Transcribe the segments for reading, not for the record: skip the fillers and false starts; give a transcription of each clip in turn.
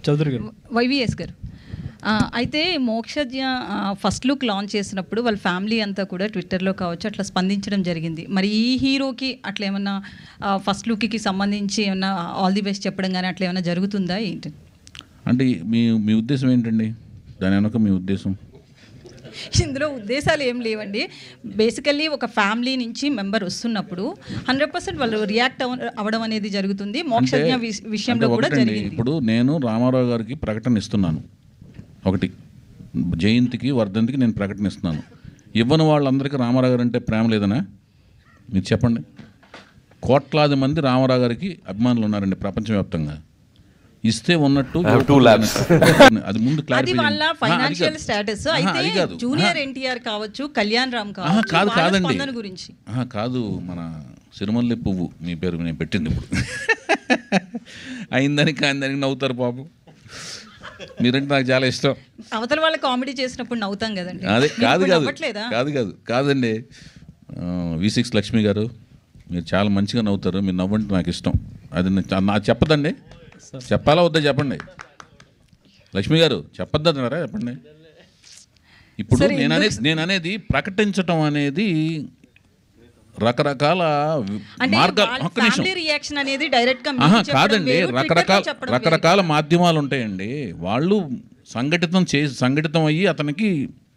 చౌదరి గారు. వైవిఎస్ గారు, అయితే మోక్షజ్ఞ ఫస్ట్ లుక్ లాంచ్ చేసినప్పుడు వాళ్ళ ఫ్యామిలీ అంతా కూడా ట్విట్టర్లో కావచ్చు అట్లా స్పందించడం జరిగింది. మరి ఈ హీరోకి అట్లా ఏమన్నా ఫస్ట్ లుక్కి సంబంధించి ఏమన్నా ఆల్ ది బెస్ట్ చెప్పడం కానీ అట్లా ఏమైనా జరుగుతుందా ఏంటి? అంటే మీ ఉద్దేశం ఏంటండి? దాని వెనక మీ ఉద్దేశం? ఇందులో ఉద్దేశాలు ఏం లేవండి. బేసికల్లీ ఒక ఫ్యామిలీ నుంచి మెంబర్ వస్తున్నప్పుడు 100% వాళ్ళు రియాక్ట్ అవ్వడం అనేది జరుగుతుంది. మోక్షజ్ఞ విషయంలో కూడా జరిగింది. ఇప్పుడు నేను రామారావు గారికి ప్రకటన ఇస్తున్నాను, ఒకటి జయంతికి వర్ధంతికి నేను ప్రకటన ఇస్తున్నాను. ఇవ్వని వాళ్ళందరికీ రామారావు గారు అంటే ప్రేమ లేదనా? మీరు చెప్పండి. కోట్లాది మంది రామారావు గారికి అభిమానులు ఉన్నారండి ప్రపంచవ్యాప్తంగా. ఇస్తే ఉన్నట్టు అది ముందు అది వాళ్ళ ఫైనాన్షియల్ స్టేటస్. అయితే జూనియర్ ఎన్టీఆర్ కావచ్చు, కళ్యాణ్ రామ్ కాదు కాదండి గురించి కాదు, మన సిరిమల్లె పువ్వు మీ పేరు నేను పెట్టింది ఇప్పుడు అయిందానికి కాందానికి నవ్వుతారు పాపం. మీరంటే నాకు చాలా ఇష్టం. అవతల వాళ్ళ కామెడీ చేసినప్పుడు నవ్వుతాం కదండి. అదే కాదండి V6 లక్ష్మి గారు, మీరు చాలా మంచిగా నవ్వుతారు. మీరు నవ్వంటే నాకు ఇష్టం. అది నాకు చెప్పదండి, చెప్పాలా వద్దా చెప్పండి. లక్ష్మి గారు చెప్పొద్దన్నారా చెప్పండి. ఇప్పుడు నేను అనేది ప్రకటించటం అనేది రకరకాల కాదండి, రకరకాల మాధ్యమాలు ఉంటాయండి. వాళ్ళు సంఘటితం అయ్యి అతనికి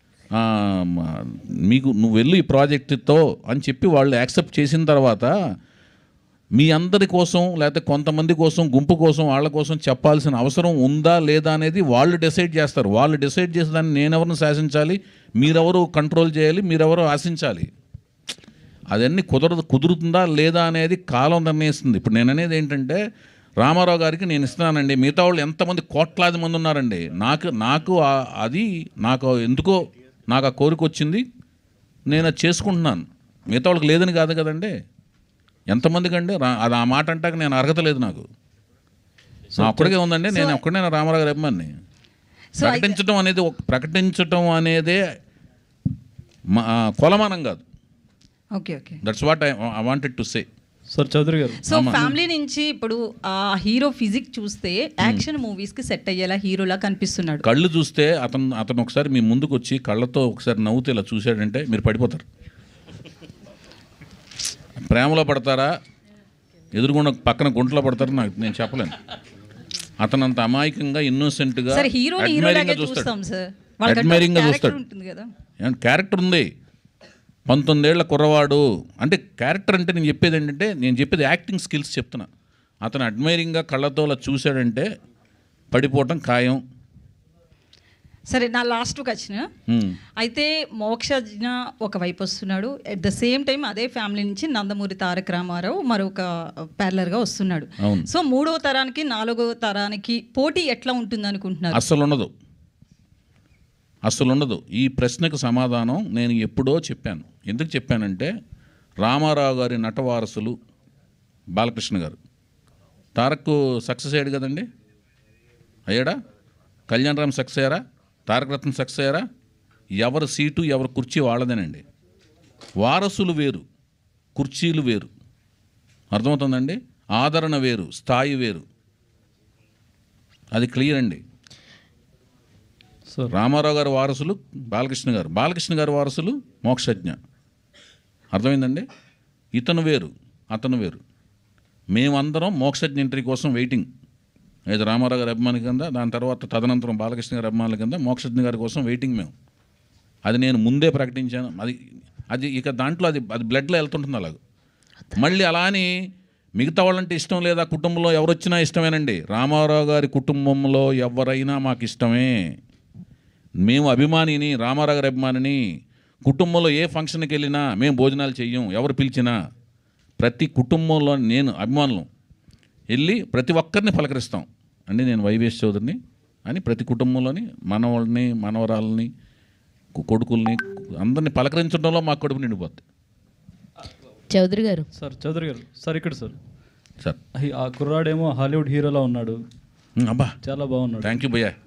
నువ్వు వెళ్ళు ఈ ప్రాజెక్టుతో అని చెప్పి వాళ్ళు యాక్సెప్ట్ చేసిన తర్వాత మీ అందరి కోసం లేకపోతే కొంతమంది కోసం, గుంపు కోసం, వాళ్ళ కోసం చెప్పాల్సిన అవసరం ఉందా లేదా అనేది వాళ్ళు డిసైడ్ చేస్తారు. వాళ్ళు డిసైడ్ చేసేదాన్ని నేనెవరిని శాసించాలి, మీరెవరు కంట్రోల్ చేయాలి, మీరెవరు ఆశించాలి. అదన్నీ కుదురుతుందా లేదా అనేది కాలం నిర్ణయిస్తుంది. ఇప్పుడు నేను అనేది ఏంటంటే రామారావు గారికి నేను ఇస్తున్నానండి. మిగతా వాళ్ళు ఎంతమంది కోట్లాది మంది ఉన్నారండి. నాకు ఎందుకో నాకు ఆ కోరిక వచ్చింది, నేను అది చేసుకుంటున్నాను. మిగతా వాళ్ళకి లేదని కాదు కదండి. ఎంతమందికి అండి అది ఆ మాట అంటాక నేను అర్హత లేదు. నాకు ఒక్కడికే ఉందండి. నేను ఒక్కడే రామారావు గారి అభిమాని. ప్రకటించటం అనేదే కొలమానం కాదు. That's what I wanted to say. Sir Chowdary garu, so family నుంచి ఇప్పుడు ఆ హీరో ఫిజిక్ చూస్తే యాక్షన్ మూవీస్ కి సెట్ అయ్యేలా హీరోలా కనిపిస్తున్నాడు. కళ్ళు చూస్తే అతను ఒకసారి మీ ముందుకు వచ్చి కళ్ళతో ఒకసారి నవ్వుతూ ఇలా చూశాడంటే మీరు పడిపోతారు. ప్రేమలో పడతారా, ఎదురుగుండా పక్కన గుంటలో పడతారా నేను చెప్పలేను. అతను అంత అమాయకంగా, ఇన్నోసెంట్గా, అడ్మైరింగ్గా చూస్తాడు. క్యారెక్టర్ ఉంది. 19 ఏళ్ల కుర్రవాడు అంటే క్యారెక్టర్ అంటే నేను చెప్పేది యాక్టింగ్ స్కిల్స్ చెప్తున్నా. అతను అడ్మైరింగ్గా కళ్ళతో అలా చూశాడంటే పడిపోవటం ఖాయం. సరే, నా లాస్ట్కి వచ్చిన అయితే మోక్షజ్ఞ ఒకవైపు వస్తున్నాడు, అట్ ద సేమ్ టైం అదే ఫ్యామిలీ నుంచి నందమూరి తారక రామారావు మరొక ప్యారలర్గా వస్తున్నాడు. సో 3వ తరానికి 4వ తరానికి పోటీ ఎట్లా ఉంటుంది అనుకుంటున్నారు? అస్సలు ఉండదు. ఈ ప్రశ్నకు సమాధానం నేను ఎప్పుడో చెప్పాను. ఎందుకు చెప్పానంటే రామారావు గారి నటవారసులు బాలకృష్ణ గారు. తారక్ సక్సెస్ అయ్యాడు కదండి, అయ్యాడా? కళ్యాణ్ రామ్ సక్సెస్ అయ్యారా? తారకరత్న సక్సెస్ అయ్యారా? ఎవరి సీటు ఎవరి కుర్చీ వాళ్ళదేనండి. వారసులు వేరు, కుర్చీలు వేరు. అర్థమవుతుందండి? ఆదరణ వేరు, స్థాయి వేరు. అది క్లియర్ అండి. రామారావు గారి వారసులు బాలకృష్ణ గారి వారసులు మోక్షజ్ఞ. అర్థమైందండి? ఇతను వేరు, అతను వేరు. మేమందరం మోక్షజ్ఞ ఎంట్రీ కోసం వెయిటింగ్. అయితే రామారావు గారి అభిమాని కింద, దాని తర్వాత తదనంతరం బాలకృష్ణ గారి అభిమానుల కింద మోక్షజ్ఞ గారి కోసం వెయిటింగ్ మేము. అది నేను ముందే ప్రకటించాను. అది ఇక దాంట్లో అది బ్లడ్లో వెళ్తుంటుంది అలాగ. మళ్ళీ అలా అని మిగతా వాళ్ళంటే ఇష్టం లేదా, కుటుంబంలో ఎవరు వచ్చినా ఇష్టమేనండి. రామారావు గారి కుటుంబంలో ఎవరైనా మాకు ఇష్టమే. మేము అభిమానిని, రామారావు గారి అభిమానిని. కుటుంబంలో ఏ ఫంక్షన్కి వెళ్ళినా మేము భోజనాలు చెయ్యం, ఎవరు పిలిచినా. ప్రతి కుటుంబంలో నేను అభిమానులు వెళ్ళి ప్రతి ఒక్కరిని పలకరిస్తాం అండి. నేను YVS చౌదరిని అని ప్రతి కుటుంబంలోని మనవాళ్ళని, మనవరాలని, కొడుకుల్ని అందరినీ పలకరించడంలో మా కడుపు నిండిపోద్ది. చౌదరి గారు సార్ ఇక్కడ సార్ ఆ కుర్రాడేమో హాలీవుడ్ హీరోలా ఉన్నాడు. అబ్బా చాలా బాగున్నాడు. థ్యాంక్ యూ భయ్యా.